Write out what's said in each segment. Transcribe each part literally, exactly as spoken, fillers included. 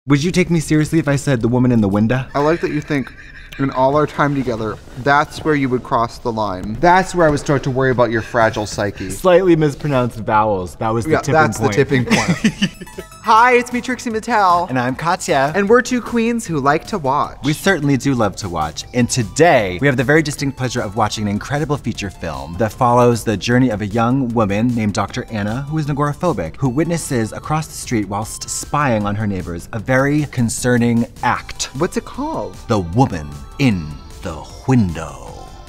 Would you take me seriously if I said the woman in the window? I like that you think in all our time together, that's where you would cross the line. That's where I would start to worry about your fragile psyche. Slightly mispronounced vowels. That was the yeah, tipping that's point. That's the tipping point. Hi, it's me, Trixie Mattel. And I'm Katya. And we're two queens who like to watch. We certainly do love to watch. And today, we have the very distinct pleasure of watching an incredible feature film that follows the journey of a young woman named Doctor Anna, who is an agoraphobic, who witnesses across the street whilst spying on her neighbors a very concerning act. What's it called? The Woman in the Window.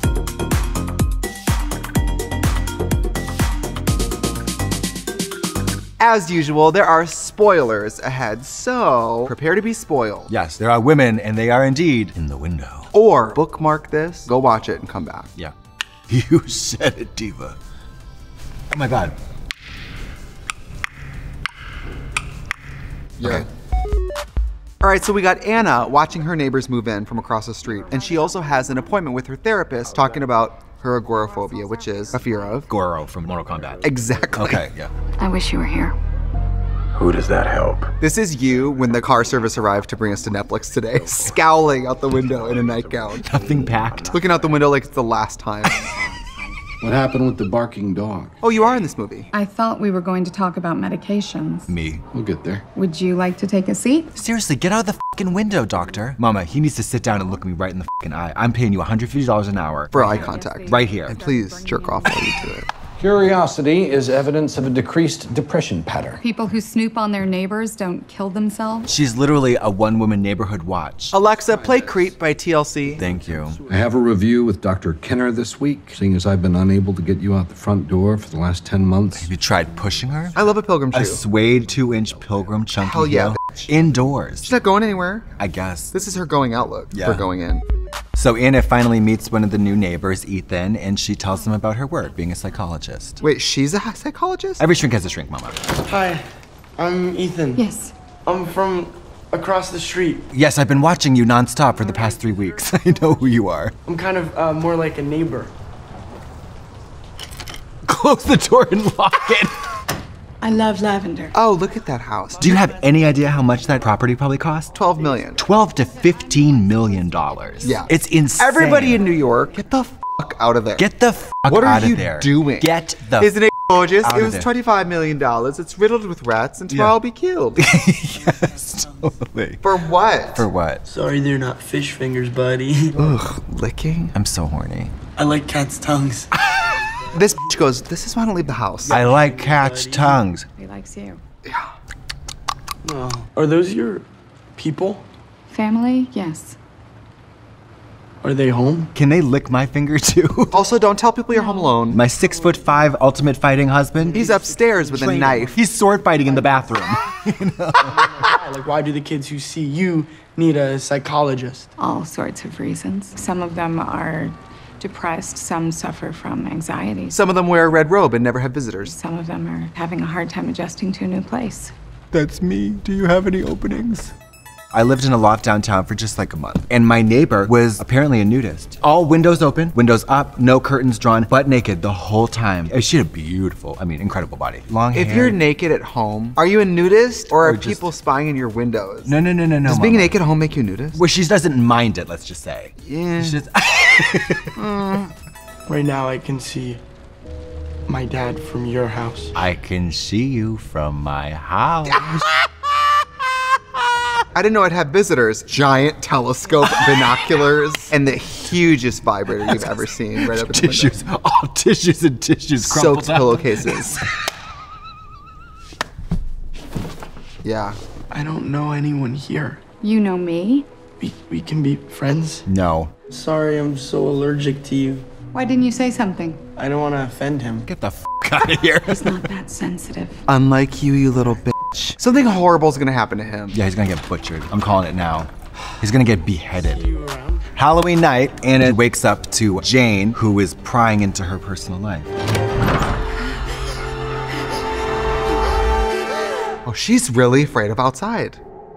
As usual, there are spoilers ahead, so prepare to be spoiled. Yes, there are women, and they are indeed in the window. Or bookmark this, go watch it, and come back. Yeah. You said it, diva. Oh my God. Yeah. Okay. All right, so we got Anna watching her neighbors move in from across the street, and she also has an appointment with her therapist talking about her agoraphobia, which is a fear of Goro from Mortal Kombat. Exactly. Okay, yeah. I wish you were here. Who does that help? This is you when the car service arrived to bring us to Netflix today, scowling out the window in a nightgown. Nothing packed. Looking out the window like it's the last time. What happened with the barking dog? Oh, you are in this movie. I thought we were going to talk about medications. Me. We'll get there. Would you like to take a seat? Seriously, get out of the fucking window, doctor. Mama, he needs to sit down and look me right in the fucking eye. I'm paying you one hundred fifty dollars an hour. For eye contact. Right here. And please jerk off while you do it. Curiosity is evidence of a decreased depression pattern. People who snoop on their neighbors don't kill themselves. She's literally a one-woman neighborhood watch. Alexa, play Creep by T L C. Thank you. I have a review with Doctor Kenner this week, seeing as I've been unable to get you out the front door for the last ten months. Have you tried pushing her? I love a pilgrim shoe. A suede two-inch pilgrim chunky Hell yeah, heel. bitch. Indoors. She's not going anywhere. I guess. This is her going out look Yeah. for going in. So Anna finally meets one of the new neighbors, Ethan, and she tells him about her work, being a psychologist. Wait, she's a psychologist? Every shrink has a shrink, Mama. Hi, I'm Ethan. Yes. I'm from across the street. Yes, I've been watching you nonstop for the past three weeks. I know who you are. I'm kind of uh, more like a neighbor. Close the door and lock it. I love lavender. Oh, look at that house. Do you have any idea how much that property probably cost? twelve million. twelve to fifteen million dollars. Yeah. It's insane. Everybody in New York, get the fuck out of there. Get the fuck What are out you of there. doing? Get the Isn't it gorgeous? out It of was there. twenty-five million dollars. It's riddled with rats, and tomorrow Yeah. I'll be killed. Yes, totally. For what? For what? Sorry they're not fish fingers, buddy. Ugh, licking? I'm so horny. I like cat's tongues. This bitch goes, this is why I don't leave the house. I like cat's tongues. He likes you. Yeah. Oh. Are those your people? Family? Yes. Are they home? Can they lick my finger too? Also, don't tell people you're home alone. My six foot five ultimate fighting husband? He's upstairs with a Trained- knife. He's sword fighting in the bathroom. Like, why do the kids who see you need a psychologist? All sorts of reasons. Some of them are depressed, some suffer from anxiety. Some of them wear a red robe and never have visitors. Some of them are having a hard time adjusting to a new place. That's me. Do you have any openings? I lived in a loft downtown for just like a month, and my neighbor was apparently a nudist. All windows open, windows up, no curtains drawn, butt naked the whole time. And she had a beautiful, I mean, incredible body. Long hair. If you're naked at home, are you a nudist or are Or just- people spying in your windows? No, no, no, no, no, Does being Mama. naked at home make you a nudist? Well, she doesn't mind it, let's just say. Yeah. She's just Right now I can see my dad from your house. I can see you from my house. I didn't know I'd have visitors. Giant telescope binoculars and the hugest vibrator you've ever seen right up in the Tissues, all tissues and tissues crumpled Soaked up. pillowcases. Yeah. I don't know anyone here. You know me? We, we can be friends. No. Sorry, I'm so allergic to you. Why didn't you say something? I don't want to offend him. Get the f out of here. He's not that sensitive. Unlike you, you little bitch. Something horrible's gonna happen to him. Yeah, he's gonna get butchered. I'm calling it now. He's gonna get beheaded. You around? Halloween night, Anna wakes up to Jane, who is prying into her personal life. Oh, she's really afraid of outside.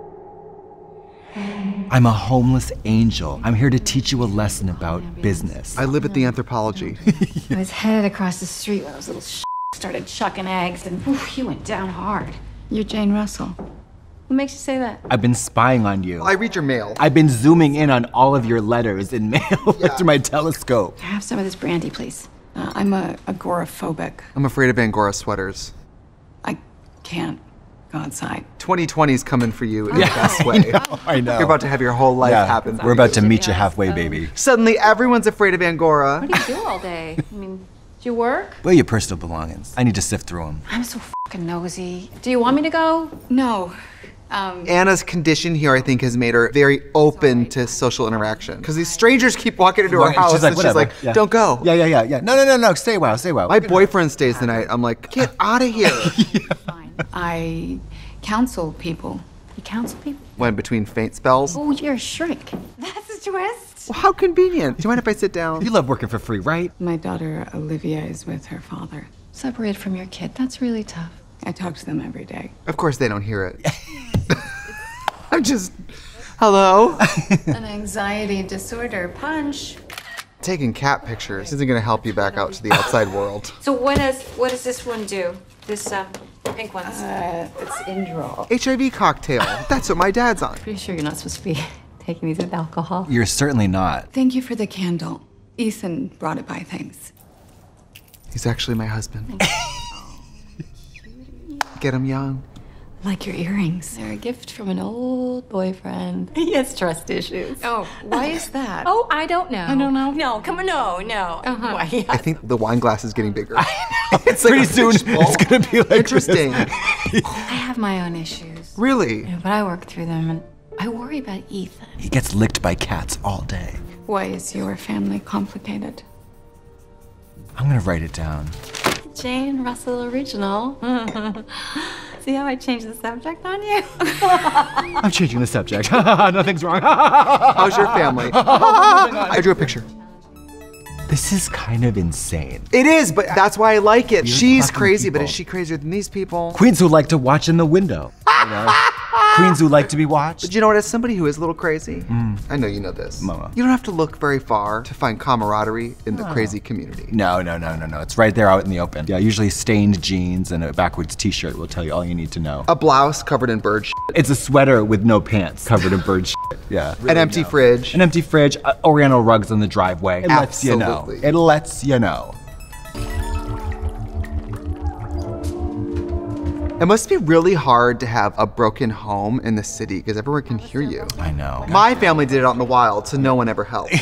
I'm a homeless angel. I'm here to teach you a lesson about business. I live at the Anthropology. I was headed across the street when those little sh started chucking eggs, and oof, he went down hard. You're Jane Russell. What makes you say that? I've been spying on you. I read your mail. I've been zooming in on all of your letters in mail Yeah. through my telescope. Have some of this brandy, please. Uh, I'm a agoraphobic. I'm afraid of Angora sweaters. I can't go outside. twenty twenty's coming for you in the best way. I know, I know. You're about to have your whole life Yeah, happen. we're about to meet you halfway, baby. Suddenly, everyone's afraid of Angora. What do you do all day? I mean, do you work? Where are your personal belongings? I need to sift through them. I'm so fucking nosy. Do you want me to go? No. Um, Anna's condition here, I think, has made her very open to social interaction. Because these strangers keep walking into her She's house like, and whatever. she's like, Yeah. don't go. Yeah, yeah, yeah, yeah. No, no, no, no. Stay a while, stay a while. My boyfriend stays the night. I'm like, get out of here. fine. I counsel people. You counsel people? When between faint spells. Oh, you're a shrink. That's a twist. Well, how convenient. Do you mind if I sit down? You love working for free, right? My daughter Olivia is with her father. Separated from your kid. That's really tough. I talk to them every day. Of course they don't hear it. I'm just, hello? An anxiety disorder. Punch. Taking cat pictures isn't gonna help you back out to the outside world. So what does what does this one do? This uh, pink one. Uh, it's Indra. H I V cocktail. That's what my dad's on. Pretty sure you're not supposed to be taking these with alcohol. You're certainly not. Thank you for the candle. Ethan brought it by, thanks. He's actually my husband. Get him young. Like your earrings. They're a gift from an old boyfriend. He has trust issues. Oh, why is that? Oh, I don't know. I don't know. No, come on, no, no. Uh-huh. Why, yeah. I think the wine glass is getting bigger. It's pretty soon, it's gonna be like Interesting. I have my own issues. Really? But I work through them, and I worry about Ethan. He gets licked by cats all day. Why is your family complicated? I'm gonna write it down. Jane Russell original. See how I changed the subject on you? I'm changing the subject. Nothing's wrong. How's your family? I drew a picture. This is kind of insane. It is, but that's why I like it. Weird She's fucking crazy, but people. is she crazier than these people? Queens who like to watch in the window. You know? Queens who like to be watched. But you know what? As somebody who is a little crazy, I know you know this. Mama. You don't have to look very far to find camaraderie in the crazy community. No, no, no, no, no. It's right there out in the open. Yeah, usually stained jeans and a backwards t-shirt will tell you all you need to know. A blouse covered in bird shit. It's a sweater with no pants covered in bird shit. Yeah. An empty fridge. An empty fridge, uh, Oriental rugs on the driveway. It lets you know. Absolutely. It lets you know. It must be really hard to have a broken home in the city because everyone can hear you. I know. My family did it out in the wild, so no one ever helped.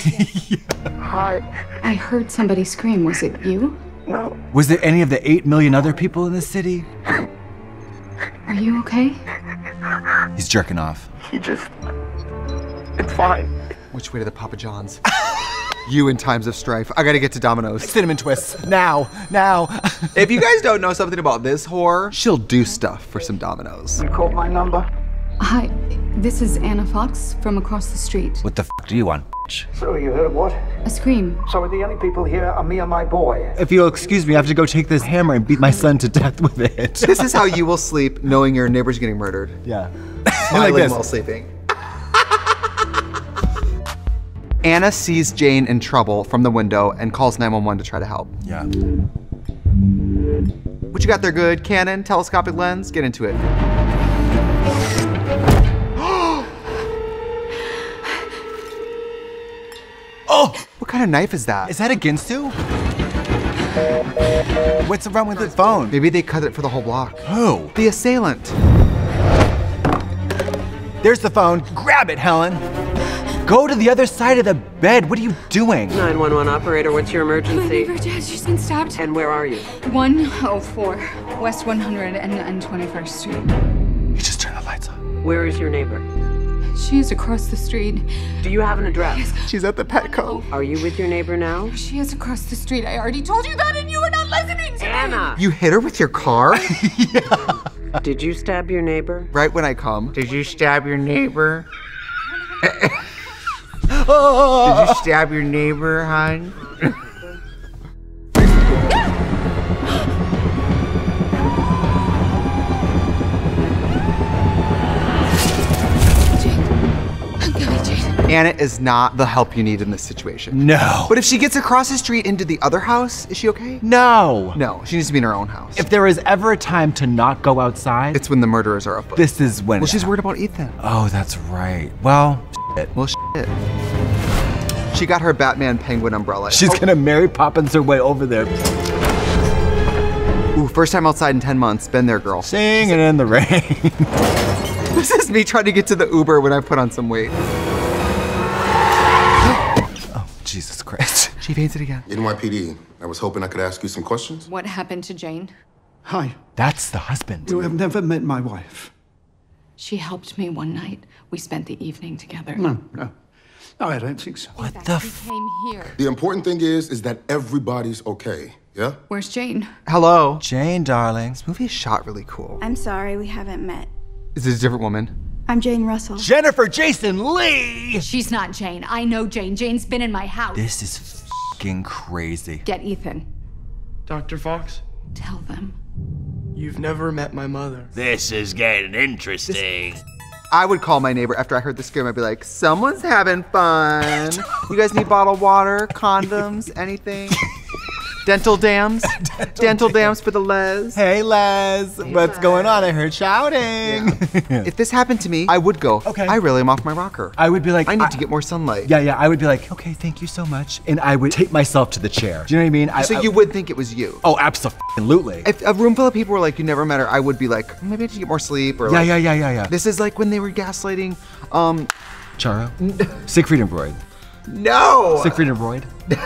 I heard somebody scream. Was it you? Was there any of the eight million other people in the city? Are you okay? He's jerking off. He just. It's fine. Which way to the Papa John's? You in times of strife. I gotta get to Domino's. Cinnamon twists. Now. Now. If you guys don't know something about this whore, she'll do stuff for some Domino's. You called my number. Hi, this is Anna Fox from across the street. What the f do you want, bitch? So you heard what? A scream. So the only people here are me and my boy. If you'll excuse me, I have to go take this hammer and beat my son to death with it. This is how you will sleep knowing your neighbor's getting murdered. Yeah. Smiling like this. while sleeping. Anna sees Jane in trouble from the window and calls nine one one to try to help. Yeah. What you got there, good? Canon, telescopic lens? Get into it. Oh! What kind of knife is that? Is that a Ginsu? What's wrong with the phone? Maybe they cut it for the whole block. Who? The assailant. There's the phone. Grab it, Helen. Go to the other side of the bed. What are you doing? nine one one operator, what's your My emergency? neighbor Jazz, she's been stabbed. And where are you? one oh four West one hundred and twenty-first Street. You just turn the lights on. Where is your neighbor? She is across the street. Do you have an address? She's at the Petco. Are you with your neighbor now? She is across the street. I already told you that and you were not listening to me. Anna! You hit her with your car? Did you stab your neighbor? Right when I come. Did you stab your neighbor? Oh! Did you stab your neighbor, hon? Jane, I'm coming, Jane. Anna is not the help you need in this situation. No. But if she gets across the street into the other house, is she okay? No. No, she needs to be in her own house. If there is ever a time to not go outside, It's when the murderers are afoot. this is when Well, it she's happens. worried about Ethan. Oh, that's right. Well, shit. Well, shit. She got her Batman penguin umbrella. She's Oh, gonna Mary Poppins her way over there. Ooh, first time outside in ten months. Been there, girl. Singing in the rain. This is me trying to get to the Uber when I put on some weight. Oh, Jesus Christ. She fainted again. N Y P D, I was hoping I could ask you some questions. What happened to Jane? Hi. That's the husband. You have never met my wife. She helped me one night. We spent the evening together. No, no. No, I don't think so. What the f- Came here. The important thing is, is that everybody's okay, yeah? Where's Jane? Hello. Jane, darling. This movie is shot really cool. I'm sorry, we haven't met. Is this a different woman? I'm Jane Russell. Jennifer Jason Lee! She's not Jane. I know Jane. Jane's been in my house. This is f***ing crazy. Get Ethan. Doctor Fox, Tell them. you've never met my mother. This is getting interesting. I would call my neighbor after I heard the scream. I'd be like, someone's having fun. You guys need bottled water, condoms, anything? Dental dams? Dental, Dental dams. dams for the Les. Hey, Les. What's going on? I heard shouting. Yeah. If this happened to me, I would go, Okay. I really am off my rocker. I would be like, I need I- to get more sunlight. Yeah, yeah. I would be like, okay, thank you so much. And I would take myself to the chair. Do you know what I mean? I, So I- you would think it was you. Oh, absolutely. If a room full of people were like, you never met her, I would be like, maybe I should get more sleep. Or Yeah, like, yeah, yeah, yeah, yeah. This is like when they were gaslighting, um, Charo? Siegfried and Roy. no! Siegfried and Roy?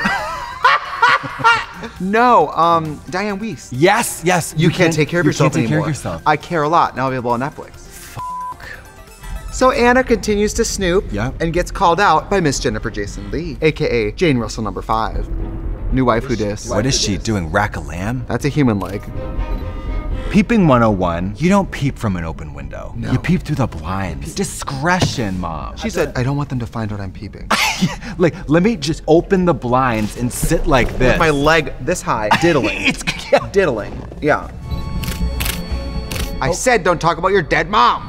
No, um, Diane Weiss. Yes, yes. You, can't take care of you yourself can't take anymore. care of yourself. I Care a Lot, now available on Netflix. Fuck. So Anna continues to snoop Yeah. and gets called out by Miss Jennifer Jason Lee, A K A Jane Russell number five. New wife who dis. What is she doing? Rack a lamb? That's a human leg. Peeping one oh one, you don't peep from an open window. No. You peep through the blinds. Discretion, Mom. She said, I don't want them to find out I'm peeping. Like, let me just open the blinds and sit like this. With my leg this high, diddling. It's yeah. diddling, yeah. I said don't talk about your dead mom.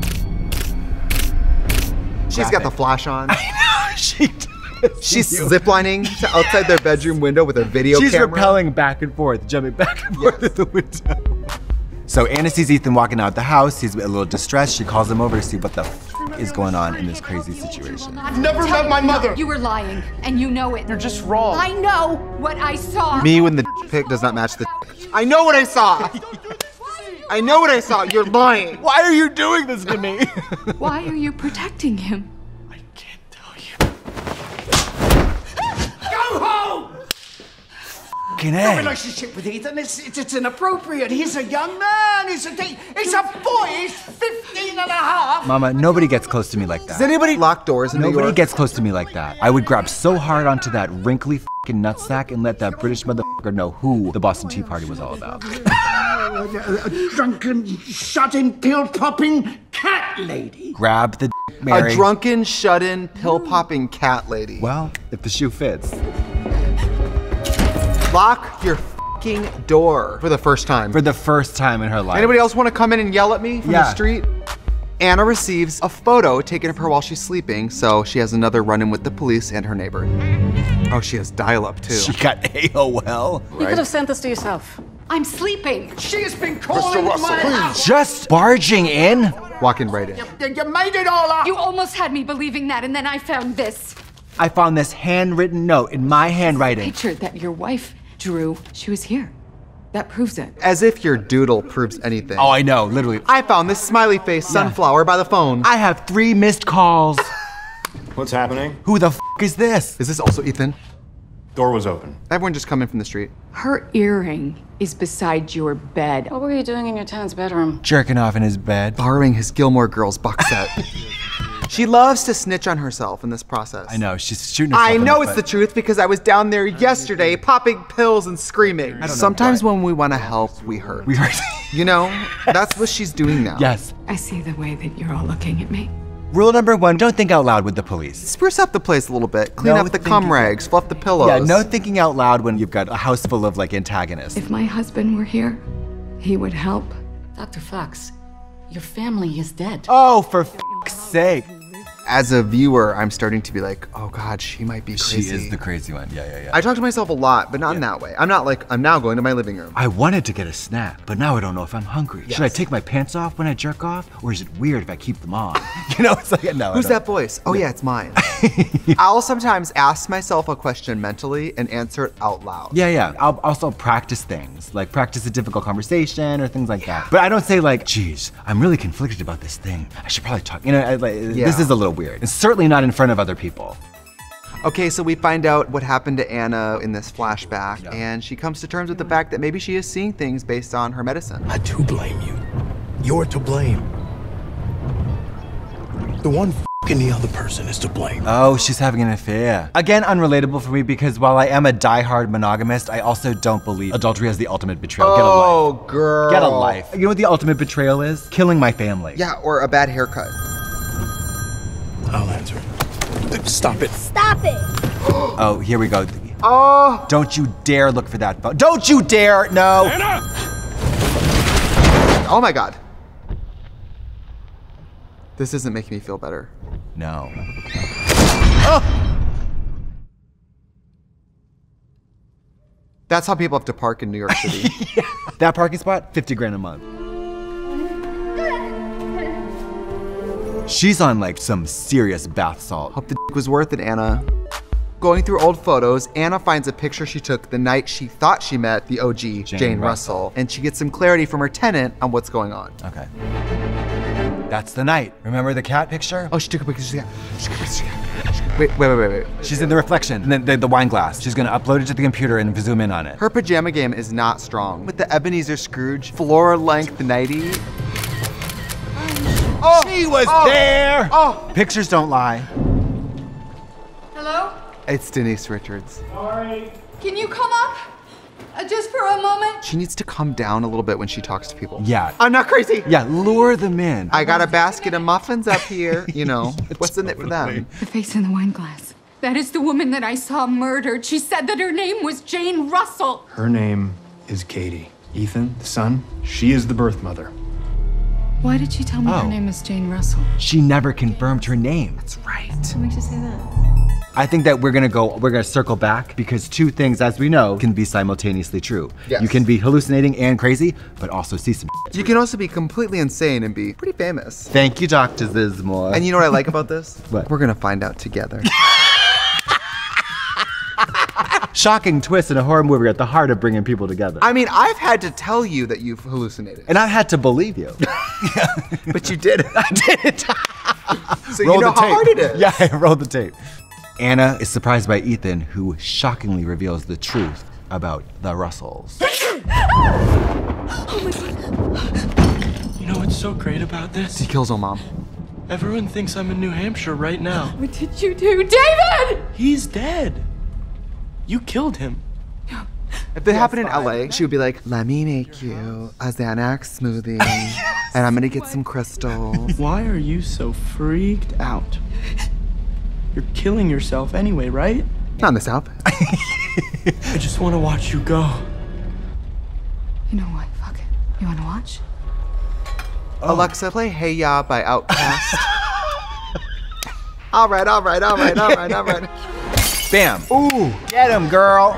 She's got the flash on. I know, she does. She's ziplining to outside their bedroom window with a video She's camera. rappelling back and forth, jumping back and forth at the window. So Anna sees Ethan walking out the house. He's a little distressed. She calls him over to see what the f is going on in this crazy situation. I've never met my mother. You were lying, and you know it. You're just wrong. I know what I saw. Me when the pic does not match the. I know what I saw. I know what I saw. You're lying. Why are you doing this to me? Why are you protecting him? I can't tell you. Go home! Fucking No A. relationship with Ethan. It's, it's, it's inappropriate. He's a young man. He's a, he's a boy. He's fifteen and a half. Mama, nobody gets close to me like Does that. anybody lock doors in New Nobody York? gets close to me like that. I would grab so hard onto that wrinkly fucking nutsack and let that British motherfucker know who the Boston Tea Party was all about. a, a drunken, shut-in, pill-popping cat lady. Grab the dick, Mary. A drunken, shut-in, pill-popping cat lady. Well, if the shoe fits. Lock your fucking door for the first time. For the first time in her life. Anybody else want to come in and yell at me from Yeah. the street? Anna receives a photo taken of her while she's sleeping, so she has another run-in with the police and her neighbor. Oh, she has dial-up too. She got A O L. You could have sent this to yourself. I'm sleeping. She has been calling Russell, my please. house. Just barging in? Walking right in. You, you made it all up. You almost had me believing that, and then I found this I found this handwritten note in my handwriting. Picture that your wife drew. She was here. That proves it. As if your doodle proves anything. Oh, I know, literally. I found this smiley face sunflower by the phone. I have three missed calls. What's happening? Who the f is this? Is this also Ethan? Door was open. Everyone just come in from the street. Her earring is beside your bed. What were you doing in your tenant's bedroom? Jerking off in his bed. Borrowing his Gilmore Girls box set. She loves to snitch on herself in this process. I know, she's shooting herself I in know the it's foot. the truth because I was down there yesterday popping pills and screaming. don't know Sometimes why. when we want to help, we hurt. We heard. You know, that's what she's doing now. Yes. I see the way that you're all looking at me. Rule number one, don't think out loud with the police. Spruce up the place a little bit. Clean No up the thinking- cum rags, fluff the pillows. Yeah, no thinking out loud when you've got a house full of like antagonists. If my husband were here, he would help. Doctor Fox, your family is dead. Oh, for f***'s sake. as a viewer, I'm starting to be like, oh God, she might be crazy. She is the crazy one, yeah, yeah, yeah. I talk to myself a lot, but not yeah. in that way. I'm not like, I'm now going to my living room. I wanted to get a snack, but now I don't know if I'm hungry. Yes. Should I take my pants off when I jerk off, or is it weird if I keep them on? You know, it's like, no. Who's that voice? Oh yeah, yeah it's mine. I'll sometimes ask myself a question mentally and answer it out loud. Yeah, yeah. I'll also practice things, like practice a difficult conversation or things like yeah. that. But I don't say like, geez, I'm really conflicted about this thing. I should probably talk, you know, I, like, yeah. this is a little weird. It's certainly not in front of other people. Okay, so we find out what happened to Anna in this flashback, yeah. and she comes to terms with the fact that maybe she is seeing things based on her medicine. I do blame you. You're to blame. The one f***ing the other person is to blame. Oh, she's having an affair. Again, unrelatable for me because while I am a diehard monogamist, I also don't believe adultery is the ultimate betrayal. Oh, Get a life. Oh, girl. Get a life. You know what the ultimate betrayal is? Killing my family. Yeah, or a bad haircut. I'll answer it. Stop it. Stop it. Oh, here we go. Oh. Don't you dare look for that phone. Don't you dare, no. Anna! Oh my God. This isn't making me feel better. No. Oh. That's how people have to park in New York City. Yeah. That parking spot, fifty grand a month. She's on like some serious bath salt. Hope the d was worth it, Anna. Going through old photos, Anna finds a picture she took the night she thought she met the O G, Jane, Jane Russell. Russell, and she gets some clarity from her tenant on what's going on. Okay. That's the night. Remember the cat picture? Oh, she took a picture. Wait, wait, wait, wait, wait. She's in the reflection, and then the, the wine glass. She's gonna upload it to the computer and zoom in on it. Her pajama game is not strong. With the Ebenezer Scrooge floor-length nightie. Oh, she was oh, there! Oh. Pictures don't lie. Hello? It's Denise Richards. Sorry. Can you come up? Uh, just for a moment? She needs to calm down a little bit when she talks to people. Yeah. I'm not crazy. Yeah, lure them in. I got a basket of muffins up here. You know, what's in it for them? The face in the wine glass. That is the woman that I saw murdered. She said that her name was Jane Russell. Her name is Katie. Ethan, the son, she is the birth mother. Why did she tell me oh. her name is Jane Russell? She never confirmed her name. That's right. What makes you say that? I think that we're gonna go, we're gonna circle back because two things, as we know, can be simultaneously true. Yes. You can be hallucinating and crazy, but also see some You can also be completely insane and be pretty famous. Thank you, Doctor Zismore. And you know what I like about this? What? We're gonna find out together. Shocking twist in a horror movie at the heart of bringing people together. I mean, I've had to tell you that you've hallucinated. And I had to believe you. But you did it. I did it. So you know how hard it is. Yeah, I rolled the tape. Anna is surprised by Ethan, who shockingly reveals the truth about the Russells. Oh my God. You know what's so great about this? He kills her mom. Everyone thinks I'm in New Hampshire right now. What did you do, David? He's dead. You killed him. If it happened in L A, she would be like, let me make you a Xanax smoothie, and I'm gonna get some crystals. Why are you so freaked out? You're killing yourself anyway, right? Not in the South. I just want to watch you go. You know what? Fuck it. You want to watch? Oh. Alexa, play Hey Ya by Outkast. all right, all right, all right, all right, all right. Bam. Ooh, get him, girl.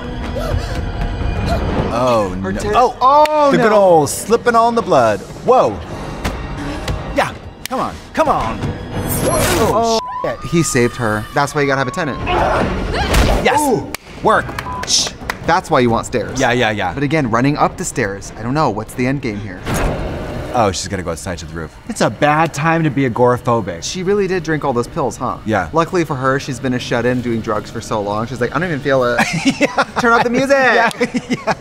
Oh, no. Oh, oh, the no. good old slipping on the blood. Whoa. Yeah, come on, come on. Oh, shit. He saved her. That's why you gotta have a tenant. Yes, Ooh. Work. Shh. That's why you want stairs. Yeah, yeah, yeah. But again, running up the stairs, I don't know, what's the end game here? Oh, she's gonna go outside to the roof. It's a bad time to be agoraphobic. She really did drink all those pills, huh? Yeah. Luckily for her, she's been a shut-in doing drugs for so long. She's like, I don't even feel it. Yeah. Turn off the music. Yeah. Yeah.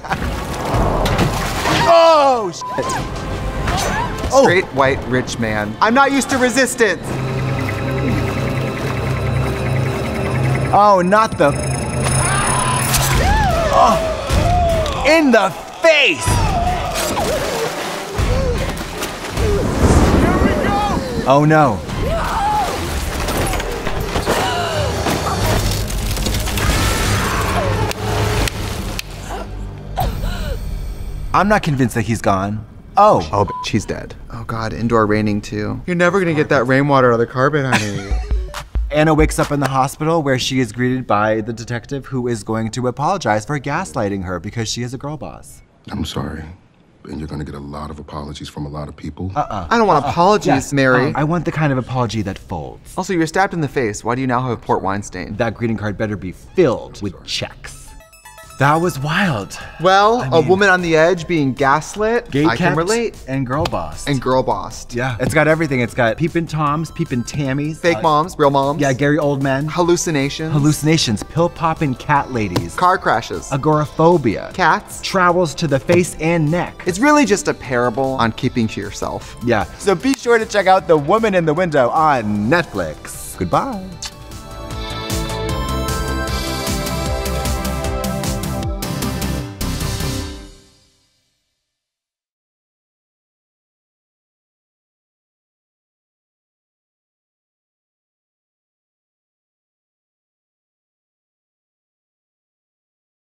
Oh, shit. Straight, oh. white, rich man. I'm not used to resistance. Oh, not the... Oh. In the face! Oh no. I'm not convinced that he's gone. Oh. Oh, bitch, he's dead. Oh God, indoor raining too. You're never gonna get that rainwater out of the carpet, honey. Anna wakes up in the hospital where she is greeted by the detective who is going to apologize for gaslighting her because she is a girl boss. I'm sorry. And you're gonna get a lot of apologies from a lot of people. Uh-uh. I don't want uh-uh. apologies, yes. Mary. Uh, I want the kind of apology that folds. Also, you were stabbed in the face. Why do you now have a port wine stain? That greeting card better be filled with checks. That was wild. Well, I a mean, woman on the edge being gaslit, gay I can relate. And girl bossed. And girl bossed. Yeah, it's got everything. It's got peepin' toms, peepin' tammies. Fake uh, moms, real moms. Yeah, Gary Oldman. Hallucinations. Hallucinations, pill poppin' cat ladies. Car crashes. Agoraphobia. Cats. Trowels to the face and neck. It's really just a parable on keeping to yourself. Yeah, so be sure to check out The Woman in the Window on Netflix. Goodbye.